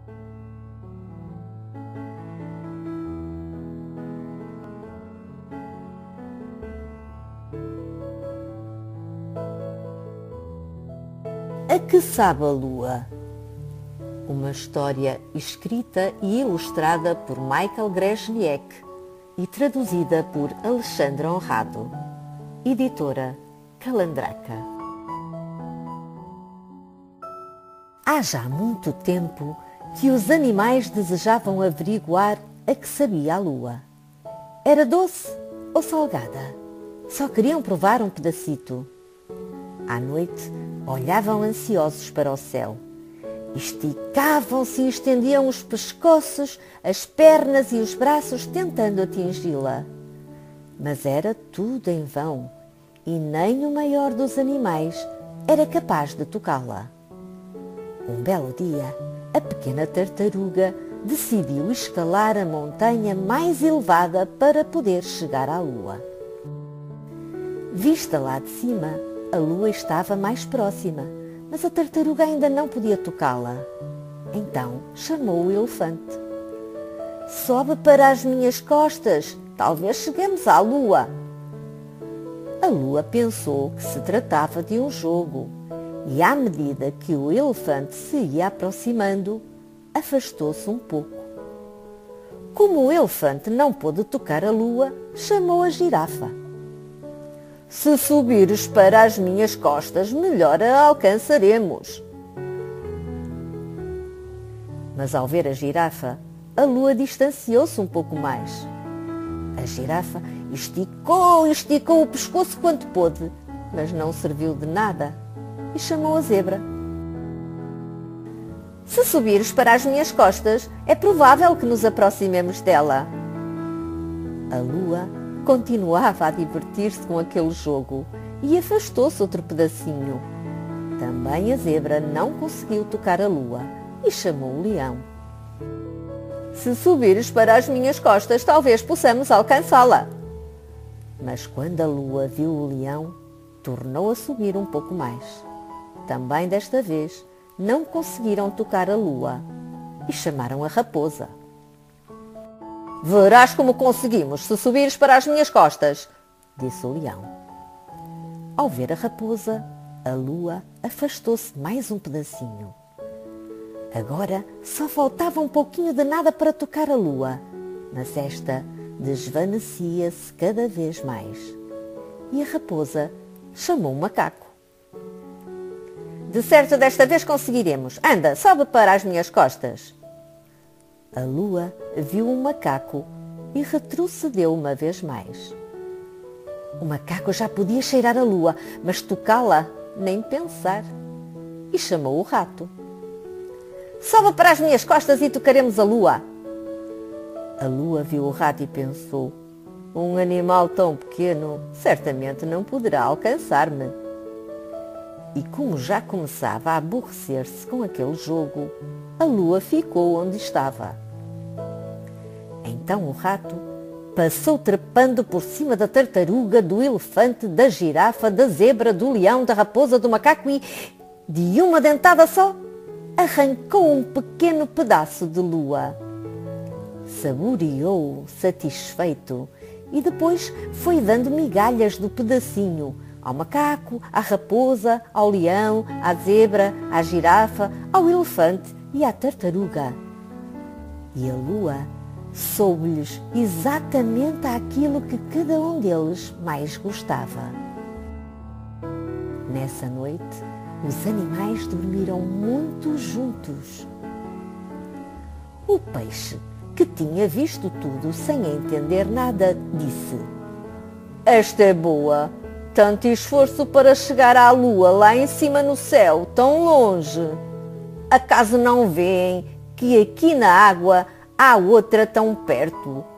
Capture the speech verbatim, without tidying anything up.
A que sabe a lua? Uma história escrita e ilustrada por Michael Grzelniak e traduzida por Alexandre Honrado. Editora Calandraca. Há já muito tempo que os animais desejavam averiguar a que sabia a lua. Era doce ou salgada? Só queriam provar um pedacito. À noite, olhavam ansiosos para o céu. Esticavam-se e estendiam os pescoços, as pernas e os braços tentando atingi-la. Mas era tudo em vão e nem o maior dos animais era capaz de tocá-la. Um belo dia, a pequena tartaruga decidiu escalar a montanha mais elevada para poder chegar à lua. Vista lá de cima, a lua estava mais próxima, mas a tartaruga ainda não podia tocá-la. Então chamou o elefante. Sobe para as minhas costas, talvez cheguemos à lua. A lua pensou que se tratava de um jogo e, à medida que o elefante se ia aproximando, afastou-se um pouco. Como o elefante não pôde tocar a lua, chamou a girafa. Se subires para as minhas costas, melhor a alcançaremos. Mas ao ver a girafa, a lua distanciou-se um pouco mais. A girafa esticou e esticou o pescoço quanto pôde, mas não serviu de nada e chamou a zebra. Se subires para as minhas costas, é provável que nos aproximemos dela. A lua continuava a divertir-se com aquele jogo e afastou-se outro pedacinho. Também a zebra não conseguiu tocar a lua e chamou o leão. Se subires para as minhas costas, talvez possamos alcançá-la. Mas quando a lua viu o leão, tornou a subir um pouco mais. Também desta vez não conseguiram tocar a lua e chamaram a raposa. Verás como conseguimos se subires para as minhas costas, disse o leão. Ao ver a raposa, a lua afastou-se mais um pedacinho. Agora só faltava um pouquinho de nada para tocar a lua, mas esta desvanecia-se cada vez mais. E a raposa chamou o macaco. De certo, desta vez conseguiremos. Anda, sobe para as minhas costas. A lua viu um macaco e retrocedeu uma vez mais. O macaco já podia cheirar a lua, mas tocá-la nem pensar. E chamou o rato. Sobe para as minhas costas e tocaremos a lua. A lua viu o rato e pensou, um animal tão pequeno certamente não poderá alcançar-me. E como já começava a aborrecer-se com aquele jogo, a lua ficou onde estava. Então o rato passou trepando por cima da tartaruga, do elefante, da girafa, da zebra, do leão, da raposa, do macaco e, de uma dentada só, arrancou um pequeno pedaço de lua. Saboreou, satisfeito, e depois foi dando migalhas do pedacinho ao macaco, à raposa, ao leão, à zebra, à girafa, ao elefante e à tartaruga. E a lua soube-lhes exatamente aquilo que cada um deles mais gostava. Nessa noite, os animais dormiram muito juntos. O peixe, que tinha visto tudo sem entender nada, disse: Esta é boa! Tanto esforço para chegar à lua lá em cima no céu, tão longe. Acaso não veem que aqui na água há outra tão perto